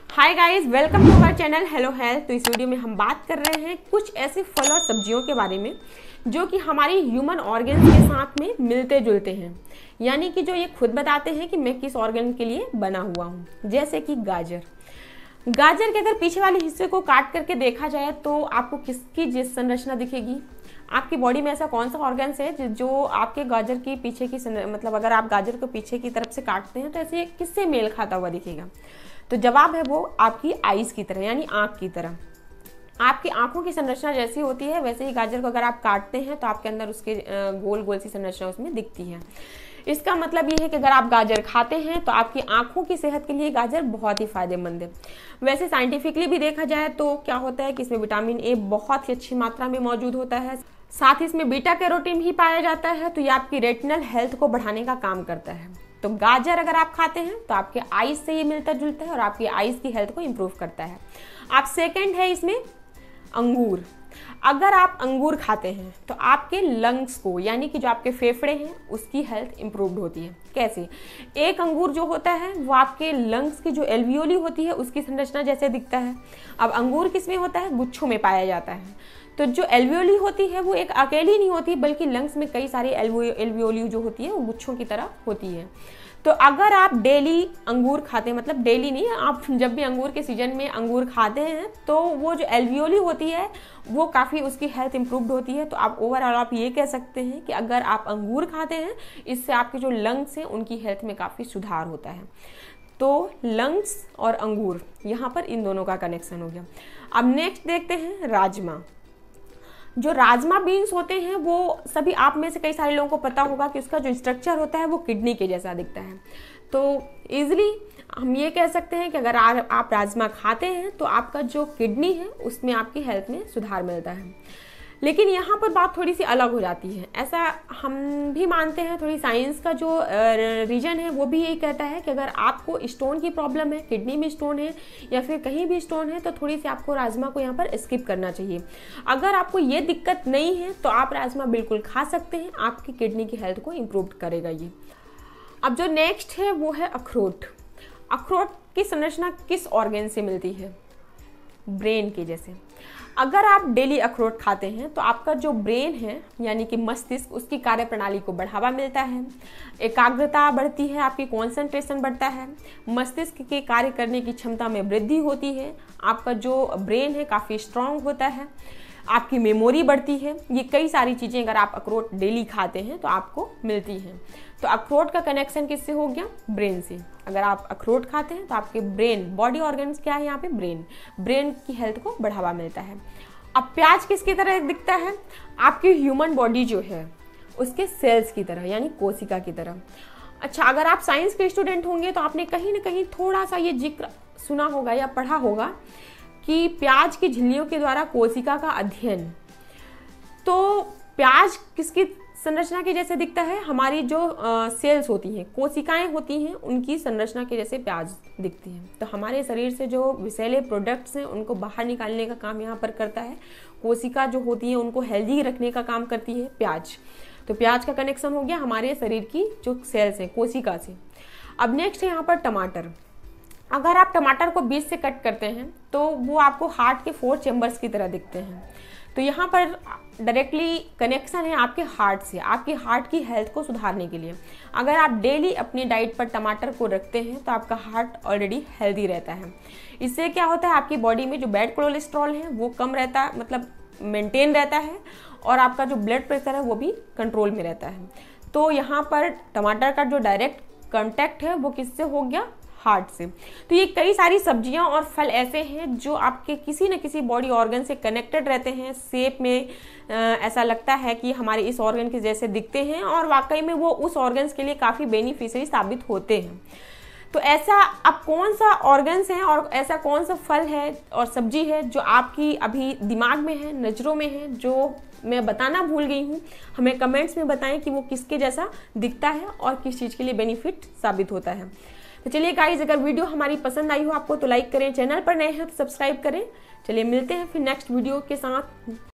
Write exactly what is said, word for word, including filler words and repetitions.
Hi guys, welcome to our channel hello health. तो इस video में हम बात कर रहे हैं कुछ ऐसे फल और सब्जियों के बारे में जो कि हमारी ह्यूमन ऑर्गन्स के साथ में मिलते जुलते हैं, यानी कि जो ये खुद बताते हैं कि मैं किस ऑर्गन के लिए बना हुआ हूँ। जैसे कि गाजर गाजर के अगर पीछे वाले हिस्से को काट करके देखा जाए तो आपको किसकी जिस संरचना दिखेगी। आपकी बॉडी में ऐसा कौन सा ऑर्गन्स है जो आपके गाजर की पीछे की मतलब अगर आप गाजर को पीछे की तरफ से काटते हैं तो ऐसे किससे मेल खाता हुआ दिखेगा। तो जवाब है वो आपकी आईज की तरह, यानी आंख की तरह। आपकी आंखों की संरचना जैसी होती है वैसे ही गाजर को अगर आप काटते हैं तो आपके अंदर उसके गोल गोल सी संरचना उसमें दिखती है। इसका मतलब ये है कि अगर आप गाजर खाते हैं तो आपकी आंखों की सेहत के लिए गाजर बहुत ही फायदेमंद है। वैसे साइंटिफिकली भी देखा जाए तो क्या होता है कि इसमें विटामिन ए बहुत ही अच्छी मात्रा में मौजूद होता है, साथ ही इसमें बीटा कैरोटीन भी पाया जाता है। तो ये आपकी रेटिनल हेल्थ को बढ़ाने का काम करता है। तो गाजर अगर आप खाते हैं तो आपके आईज से ये मिलता जुलता है और आपकी आईज की हेल्थ को इम्प्रूव करता है। आप सेकंड है इसमें अंगूर। अगर आप अंगूर खाते हैं तो आपके लंग्स को, यानी कि जो आपके फेफड़े हैं, उसकी हेल्थ इम्प्रूव्ड होती है। कैसे? एक अंगूर जो होता है वो आपके लंग्स की जो एल्वियोली होती है उसकी संरचना जैसे दिखता है। अब अंगूर किसमें होता है? गुच्छों में पाया जाता है। तो जो एल्वियोली होती है वो एक अकेली नहीं होती, बल्कि लंग्स में कई सारी एल्वियोली जो होती है वो गुच्छों की तरह होती है। तो अगर आप डेली अंगूर खाते हैं, मतलब डेली नहीं, आप जब भी अंगूर के सीजन में अंगूर खाते हैं तो वो जो एल्वियोली होती है वो काफ़ी उसकी हेल्थ इंप्रूव्ड होती है। तो आप ओवरऑल आप ये कह सकते हैं कि अगर आप अंगूर खाते हैं इससे आपके जो लंग्स हैं उनकी हेल्थ में काफ़ी सुधार होता है। तो लंग्स और अंगूर, यहाँ पर इन दोनों का कनेक्शन हो गया। अब नेक्स्ट देखते हैं राजमा। जो राजमा बीन्स होते हैं वो सभी आप में से कई सारे लोगों को पता होगा कि उसका जो स्ट्रक्चर होता है वो किडनी के जैसा दिखता है। तो इजीली हम ये कह सकते हैं कि अगर आप राजमा खाते हैं तो आपका जो किडनी है उसमें आपकी हेल्थ में सुधार मिलता है। लेकिन यहाँ पर बात थोड़ी सी अलग हो जाती है। ऐसा हम भी मानते हैं, थोड़ी साइंस का जो रीजन है वो भी यही कहता है कि अगर आपको स्टोन की प्रॉब्लम है, किडनी में स्टोन है या फिर कहीं भी स्टोन है, तो थोड़ी सी आपको राजमा को यहाँ पर स्किप करना चाहिए। अगर आपको ये दिक्कत नहीं है तो आप राजमा बिल्कुल खा सकते हैं, आपकी किडनी की हेल्थ को इम्प्रूव करेगा ये। अब जो नेक्स्ट है वो है अखरोट। अखरोट की संरचना किस ऑर्गन से मिलती है? ब्रेन के जैसे। अगर आप डेली अखरोट खाते हैं तो आपका जो ब्रेन है, यानी कि मस्तिष्क, उसकी कार्यप्रणाली को बढ़ावा मिलता है, एकाग्रता बढ़ती है, आपकी कंसंट्रेशन बढ़ता है, मस्तिष्क के कार्य करने की क्षमता में वृद्धि होती है, आपका जो ब्रेन है काफ़ी स्ट्रांग होता है, आपकी मेमोरी बढ़ती है। ये कई सारी चीज़ें अगर आप अखरोट डेली खाते हैं तो आपको मिलती हैं। तो अखरोट का कनेक्शन किससे हो गया? ब्रेन से। अगर आप अखरोट खाते हैं तो आपके ब्रेन, बॉडी ऑर्गन्स क्या है यहाँ पे? ब्रेन ब्रेन की हेल्थ को बढ़ावा मिलता है। अब प्याज किसकी तरह दिखता है? आपकी ह्यूमन बॉडी जो है उसके सेल्स की तरह, यानी कोशिका की तरह। अच्छा, अगर आप साइंस के स्टूडेंट होंगे तो आपने कहीं ना कहीं थोड़ा सा ये जिक्र सुना होगा या पढ़ा होगा कि प्याज की झिल्लियों के द्वारा कोशिका का अध्ययन। तो प्याज किसकी संरचना के जैसे दिखता है? हमारी जो सेल्स होती हैं, कोशिकाएं होती हैं, उनकी संरचना के जैसे प्याज दिखती हैं। तो हमारे शरीर से जो विषैले प्रोडक्ट्स हैं उनको बाहर निकालने का काम यहाँ पर करता है। कोशिका जो होती है उनको हेल्दी रखने का काम करती है प्याज। तो प्याज का कनेक्शन हो गया हमारे शरीर की जो सेल्स हैं कोशिका से। अब नेक्स्ट है यहाँ पर टमाटर। अगर आप टमाटर को बीच से कट करते हैं तो वो आपको हार्ट के फोर चेम्बर्स की तरह दिखते हैं। तो यहाँ पर डायरेक्टली कनेक्शन है आपके हार्ट से, आपके हार्ट की हेल्थ को सुधारने के लिए। अगर आप डेली अपनी डाइट पर टमाटर को रखते हैं तो आपका हार्ट ऑलरेडी हेल्दी रहता है। इससे क्या होता है? आपकी बॉडी में जो बैड कोलेस्ट्रॉल है वो कम रहता है, मतलब मेंटेन रहता है, और आपका जो ब्लड प्रेशर है वो भी कंट्रोल में रहता है। तो यहाँ पर टमाटर का जो डायरेक्ट कॉन्टैक्ट है वो किससे हो गया? हार्ट से। तो ये कई सारी सब्जियां और फल ऐसे हैं जो आपके किसी न किसी बॉडी ऑर्गन से कनेक्टेड रहते हैं। शेप में आ, ऐसा लगता है कि हमारे इस ऑर्गन के जैसे दिखते हैं और वाकई में वो उस ऑर्गन्स के लिए काफ़ी बेनिफिशियरी साबित होते हैं। तो ऐसा अब कौन सा ऑर्गन्स है और ऐसा कौन सा फल है और सब्जी है जो आपकी अभी दिमाग में है, नज़रों में है, जो मैं बताना भूल गई हूँ? हमें कमेंट्स में बताएं कि वो किसके जैसा दिखता है और किस चीज़ के लिए बेनिफिट साबित होता है। तो चलिए गाइज, अगर वीडियो हमारी पसंद आई हो आपको तो लाइक करें, चैनल पर नए हैं तो सब्सक्राइब करें। चलिए मिलते हैं फिर नेक्स्ट वीडियो के साथ।